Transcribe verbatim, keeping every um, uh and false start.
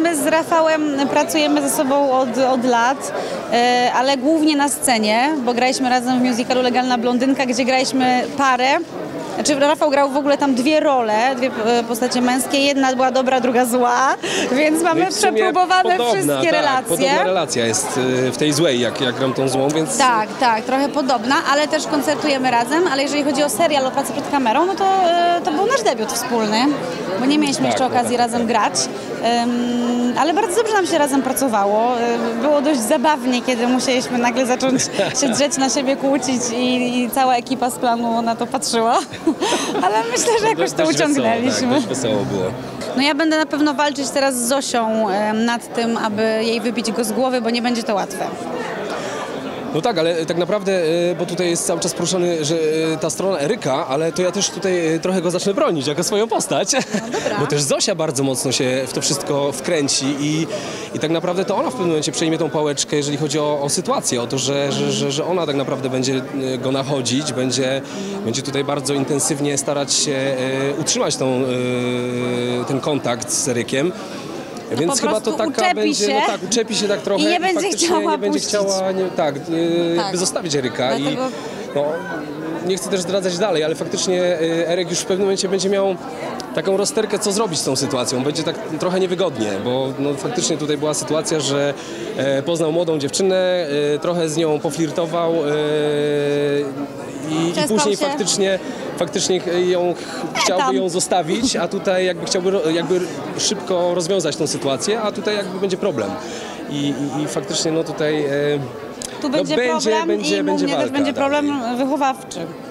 my z Rafałem pracujemy ze sobą od, od lat, e, ale głównie na scenie, bo graliśmy razem w musicalu Legalna Blondynka, gdzie graliśmy parę. Znaczy Rafał grał w ogóle tam dwie role, dwie postacie męskie, jedna była dobra, druga zła, więc mamy No przepróbowane podobna, wszystkie tak, relacje. Podobna relacja jest w tej złej, jak, jak gram tą złą, więc... Tak, tak, trochę podobna, ale też koncertujemy razem, ale jeżeli chodzi o serial, o pracę przed kamerą, no to, to był nasz debiut wspólny, bo nie mieliśmy tak, jeszcze okazji tak, razem tak. grać, um, ale bardzo dobrze nam się razem pracowało. Było dość zabawnie, kiedy musieliśmy nagle zacząć się drzeć na siebie, kłócić i, i cała ekipa z planu na to patrzyła. Ale myślę, że jakoś to uciągnęliśmy. Wesoło, tak, dość wesoło było. No ja będę na pewno walczyć teraz z Zosią em, nad tym, aby jej wybić go z głowy, bo nie będzie to łatwe. No tak, ale tak naprawdę, e, bo tutaj jest cały czas proszony, że e, ta strona Eryka, ale to ja też tutaj e, trochę go zacznę bronić jako swoją postać. No dobra. Bo też Zosia bardzo mocno się w to wszystko wkręci i, i tak naprawdę to ona w pewnym momencie przejmie tą pałeczkę, jeżeli chodzi o, o sytuację, o to, że, że, że, że ona tak naprawdę będzie e, go nachodzić, będzie, będzie tutaj bardzo intensywnie starać się e, utrzymać tą, e, ten kontakt z Erykiem. Więc po chyba to prostu taka uczepi będzie, się no tak, uczepi się tak trochę i nie będzie faktycznie chciała nie będzie puścić. chciała, nie, tak, yy, Tak. jakby zostawić Eryka. Dlatego- I no, nie chcę też zdradzać dalej, ale faktycznie yy, Eryk już w pewnym momencie będzie miał taką rozterkę, co zrobić z tą sytuacją. Będzie tak trochę niewygodnie, bo no, faktycznie tutaj była sytuacja, że e, poznał młodą dziewczynę, e, trochę z nią poflirtował e, i, i Przespał później się. faktycznie faktycznie ją chciałby tam. ją zostawić, a tutaj jakby chciałby ro- jakby szybko rozwiązać tą sytuację, a tutaj jakby będzie problem. I, i, i faktycznie no tutaj e, Tu będzie, będzie- problem będzie- i u będzie mnie też walka będzie problem dalej. wychowawczy.